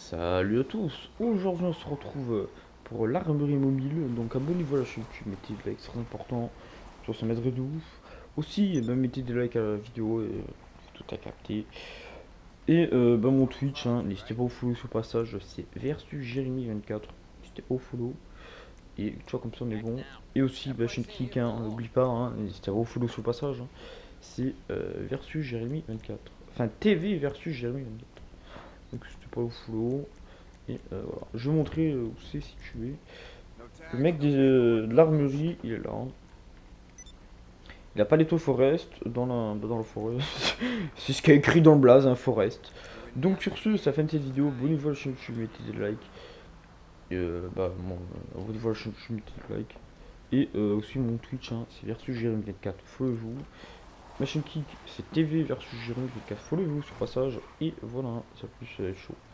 Salut à tous, aujourd'hui on se retrouve pour l'armerie mobile, donc abonnez-vous à la chaîne YouTube, mettez des likes, c'est très important, ça m'aiderait de ouf. Aussi, mettez des likes à la vidéo, et tout à capter. Et mon Twitch, hein, n'hésitez pas au follow sur le passage, c'est versus Jérémy24, n'hésitez pas au follow, et tu vois comme ça on est bon. Et aussi, chaîne Kick, hein, n'oublie pas, hein, n'hésitez pas au follow sur le passage, hein, c'est versus Jérémy24, enfin TV versus Jérémy24, donc n'hésitez pas au follow. Et voilà. Je vais montrer où c'est situé. Le mec de l'armurerie, il est là. Il a pas l'étoile Forest dans le Forest. C'est ce qui est écrit dans le blaze, un Forest. Donc sur ce, ça fait une petite vidéo. Abonnez-vous à la chaîne YouTube, mettez des likes. Et abonnez-vous à la chaîne YouTube, mettez des likes. Et aussi mon Twitch, hein, c'est versus Jérémy24. Follow-vous. Ma chaîne Kick, c'est TV versus Jérémy24. Follow-vous sur passage. Et voilà, ça plus chaud.